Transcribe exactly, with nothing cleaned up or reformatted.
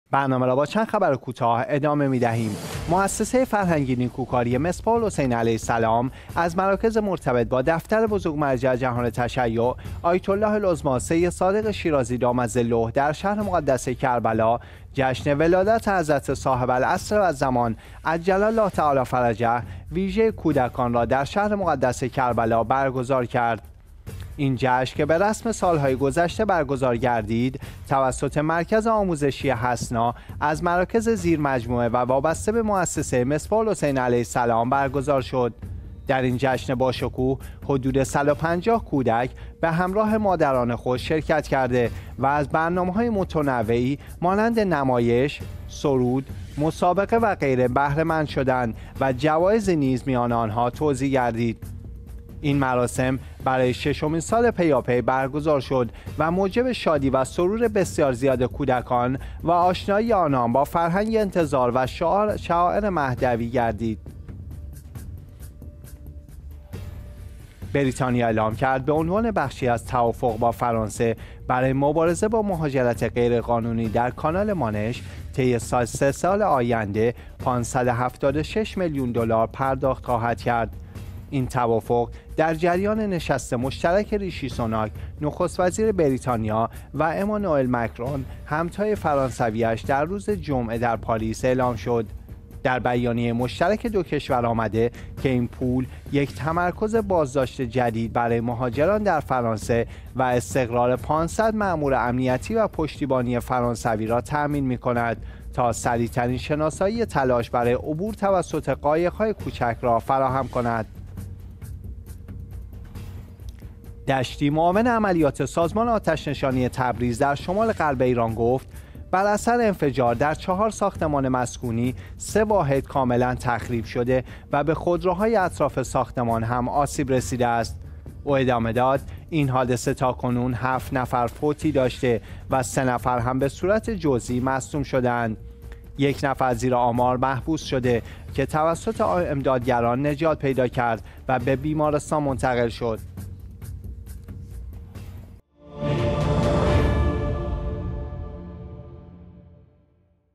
برنامه را با چند خبر کوتاه ادامه می دهیم. مؤسسه فرهنگی نیکوکاری مصباح الحسین علیه السلام از مراکز مرتبط با دفتر بزرگ مرجع جهان تشیع آیت الله العظمی سید صادق شیرازی دامت ظله در شهر مقدس کربلا جشن ولادت حضرت صاحب العصر و الزمان عجل الله تعالی فرجه ویژه کودکان را در شهر مقدس کربلا برگزار کرد. این جشن که به رسم سالهای گذشته برگزار گردید توسط مرکز آموزشی حسنا از مراکز زیر مجموعه و وابسته به مؤسسه مصباح الحسین علیه السلام برگزار شد. در این جشن باشکوه حدود صد و پنجاه کودک به همراه مادران خود شرکت کرده و از برنامه‌های متنوعی مانند نمایش، سرود، مسابقه و غیره بهره مند شدند و جوایز نیز میان آنها توزیع گردید. این مراسم برای ششمین سال پیاپی برگزار شد و موجب شادی و سرور بسیار زیاد کودکان و آشنایی آنان با فرهنگ انتظار و شعار شعائر مهدوی گردید. بریتانیا اعلام کرد به عنوان بخشی از توافق با فرانسه برای مبارزه با مهاجرت غیرقانونی در کانال مانش طی سه سال آینده پانصد و هفتاد و شش میلیون دلار پرداخت خواهد کرد. این توافق در جریان نشست مشترک ریشی سوناک نخست وزیر بریتانیا و امانوئل مکرون همتای فرانسویش در روز جمعه در پاریس اعلام شد. در بیانیه مشترک دو کشور آمده که این پول یک تمرکز بازداشت جدید برای مهاجران در فرانسه و استقرار پانصد مأمور امنیتی و پشتیبانی فرانسوی را تأمین می‌کند تا سریع‌ترین شناسایی تلاش برای عبور توسط قایق‌های کوچک را فراهم کند. دشتی معاون عملیات سازمان آتش‌نشانی تبریز در شمال غرب ایران گفت بر اثر انفجار در چهار ساختمان مسکونی سه واحد کاملا تخریب شده و به خودروهای اطراف ساختمان هم آسیب رسیده است. او ادامه داد این حادثه تاکنون هفت نفر فوتی داشته و سه نفر هم به صورت جزئی مصدوم شدند. یک نفر زیر آمار محبوس شده که توسط امدادگران نجات پیدا کرد و به بیمارستان منتقل شد.